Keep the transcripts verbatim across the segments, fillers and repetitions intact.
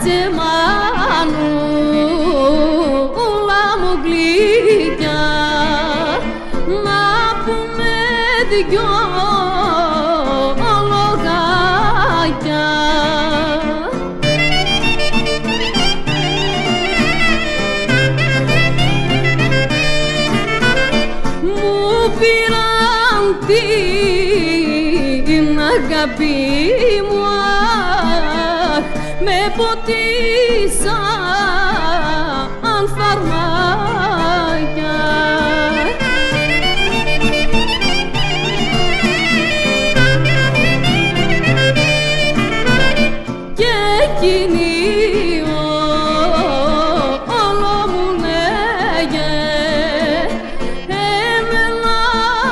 σε μανούλα μου γλυκιά, να πούμε δυο λογάκια. Μου πήραν την αγάπη μου, αχ, με ποτίσαν φαρμάκια. Και εκείνη όλο μου λέγε εμένα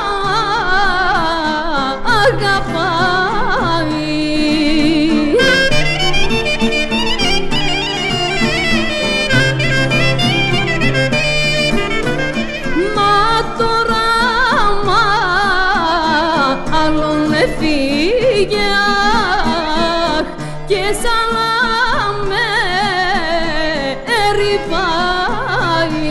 αγαπάει. Μα τώρα μάλλον έφυγε, αχ, και σαν να με ερυπάει.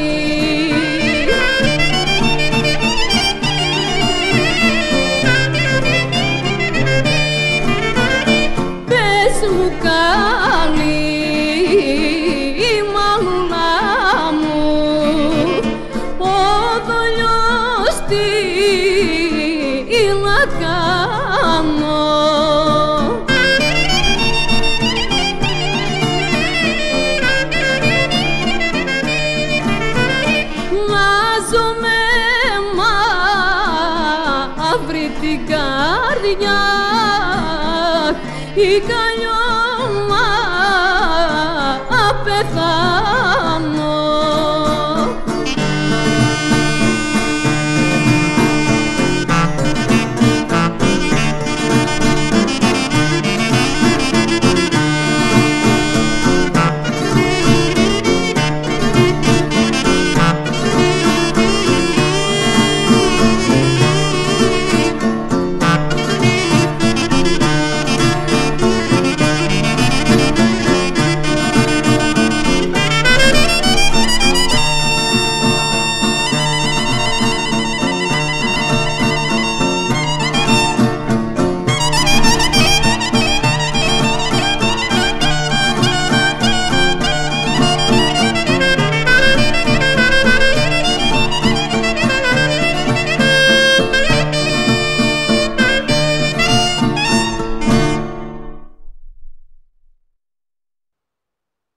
Πες μου καλή η μανούλα μου, ο δολιός τι να κάνω. Μάζομαι μαύρη την καρδιά, η καλλιό μα απεθάνει.